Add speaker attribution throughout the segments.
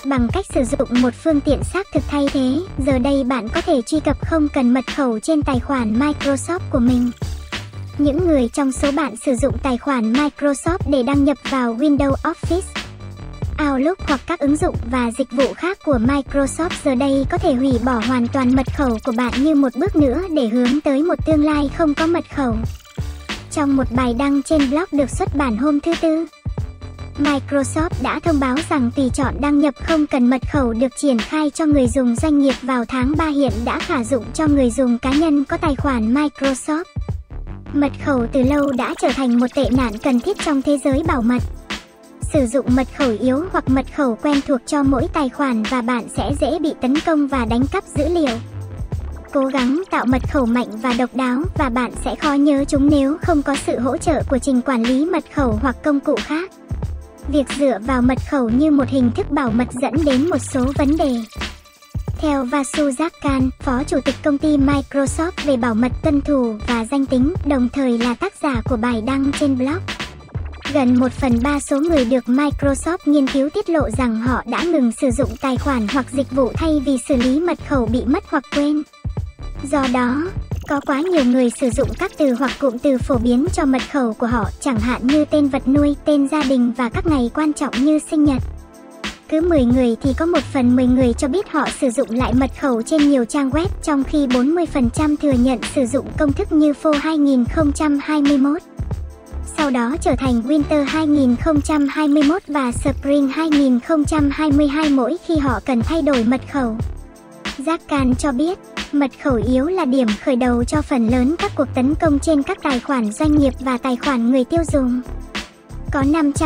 Speaker 1: bằng cách sử dụng một phương tiện xác thực thay thế. Giờ đây bạn có thể truy cập không cần mật khẩu trên tài khoản Microsoft của mình. Những người trong số bạn sử dụng tài khoản Microsoft để đăng nhập vào Windows Office, Outlook hoặc các ứng dụng và dịch vụ khác của Microsoft giờ đây có thể hủy bỏ hoàn toàn mật khẩu của bạn như một bước nữa để hướng tới một tương lai không có mật khẩu. Trong một bài đăng trên blog được xuất bản hôm thứ Tư, Microsoft đã thông báo rằng tùy chọn đăng nhập không cần mật khẩu được triển khai cho người dùng doanh nghiệp vào tháng 3 hiện đã khả dụng cho người dùng cá nhân có tài khoản Microsoft. Mật khẩu từ lâu đã trở thành một tệ nạn cần thiết trong thế giới bảo mật. Sử dụng mật khẩu yếu hoặc mật khẩu quen thuộc cho mỗi tài khoản và bạn sẽ dễ bị tấn công và đánh cắp dữ liệu. Cố gắng tạo mật khẩu mạnh và độc đáo và bạn sẽ khó nhớ chúng nếu không có sự hỗ trợ của trình quản lý mật khẩu hoặc công cụ khác. Việc dựa vào mật khẩu như một hình thức bảo mật dẫn đến một số vấn đề. Theo Vasu Jackal, Phó Chủ tịch công ty Microsoft về bảo mật tuân thủ và danh tính, đồng thời là tác giả của bài đăng trên blog, gần 1/3 số người được Microsoft nghiên cứu tiết lộ rằng họ đã ngừng sử dụng tài khoản hoặc dịch vụ thay vì xử lý mật khẩu bị mất hoặc quên. Do đó, có quá nhiều người sử dụng các từ hoặc cụm từ phổ biến cho mật khẩu của họ, chẳng hạn như tên vật nuôi, tên gia đình và các ngày quan trọng như sinh nhật. Cứ 10 người thì có 1/10 người cho biết họ sử dụng lại mật khẩu trên nhiều trang web, trong khi 40% thừa nhận sử dụng công thức như Fall 2021. Sau đó trở thành Winter 2021 và Spring 2022 mỗi khi họ cần thay đổi mật khẩu. Jackal cho biết, mật khẩu yếu là điểm khởi đầu cho phần lớn các cuộc tấn công trên các tài khoản doanh nghiệp và tài khoản người tiêu dùng. Có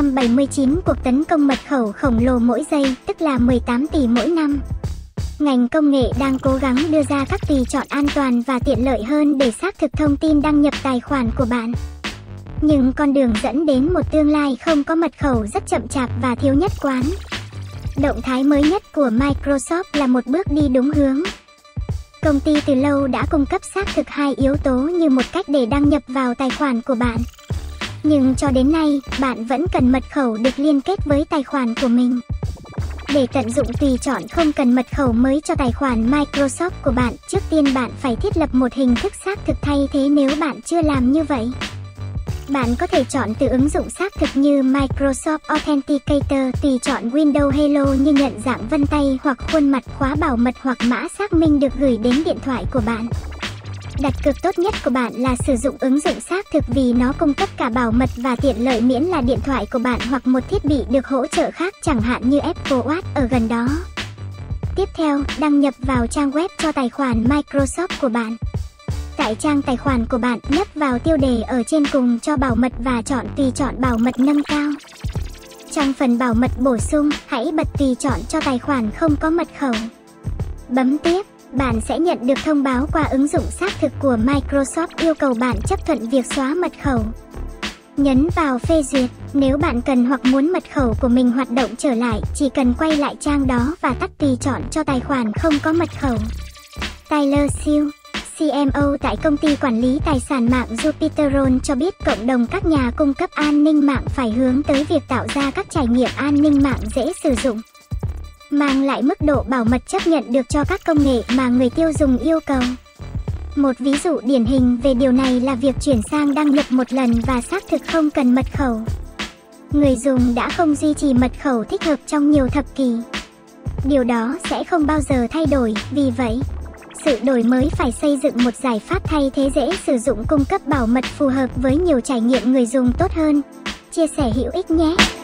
Speaker 1: 579 cuộc tấn công mật khẩu khổng lồ mỗi giây, tức là 18 tỷ mỗi năm. Ngành công nghệ đang cố gắng đưa ra các tùy chọn an toàn và tiện lợi hơn để xác thực thông tin đăng nhập tài khoản của bạn. Nhưng con đường dẫn đến một tương lai không có mật khẩu rất chậm chạp và thiếu nhất quán. Động thái mới nhất của Microsoft là một bước đi đúng hướng. Công ty từ lâu đã cung cấp xác thực 2 yếu tố như một cách để đăng nhập vào tài khoản của bạn. Nhưng cho đến nay, bạn vẫn cần mật khẩu được liên kết với tài khoản của mình. Để tận dụng tùy chọn không cần mật khẩu mới cho tài khoản Microsoft của bạn, trước tiên bạn phải thiết lập một hình thức xác thực thay thế nếu bạn chưa làm như vậy. Bạn có thể chọn từ ứng dụng xác thực như Microsoft Authenticator, tùy chọn Windows Hello như nhận dạng vân tay hoặc khuôn mặt, khóa bảo mật hoặc mã xác minh được gửi đến điện thoại của bạn. Đặt cược tốt nhất của bạn là sử dụng ứng dụng xác thực vì nó cung cấp cả bảo mật và tiện lợi miễn là điện thoại của bạn hoặc một thiết bị được hỗ trợ khác chẳng hạn như Apple Watch ở gần đó. Tiếp theo, đăng nhập vào trang web cho tài khoản Microsoft của bạn. Tại trang tài khoản của bạn, nhấp vào tiêu đề ở trên cùng cho bảo mật và chọn tùy chọn bảo mật nâng cao. Trong phần bảo mật bổ sung, hãy bật tùy chọn cho tài khoản không có mật khẩu. Bấm tiếp, bạn sẽ nhận được thông báo qua ứng dụng xác thực của Microsoft yêu cầu bạn chấp thuận việc xóa mật khẩu. Nhấn vào phê duyệt, nếu bạn cần hoặc muốn mật khẩu của mình hoạt động trở lại, chỉ cần quay lại trang đó và tắt tùy chọn cho tài khoản không có mật khẩu. Tyler Sill, CMO tại công ty quản lý tài sản mạng Jupiter cho biết cộng đồng các nhà cung cấp an ninh mạng phải hướng tới việc tạo ra các trải nghiệm an ninh mạng dễ sử dụng, mang lại mức độ bảo mật chấp nhận được cho các công nghệ mà người tiêu dùng yêu cầu. Một ví dụ điển hình về điều này là việc chuyển sang đăng nhập một lần và xác thực không cần mật khẩu. Người dùng đã không duy trì mật khẩu thích hợp trong nhiều thập kỷ. Điều đó sẽ không bao giờ thay đổi, vì vậy, sự đổi mới phải xây dựng một giải pháp thay thế dễ sử dụng cung cấp bảo mật phù hợp với nhiều trải nghiệm người dùng tốt hơn. Chia sẻ hữu ích nhé!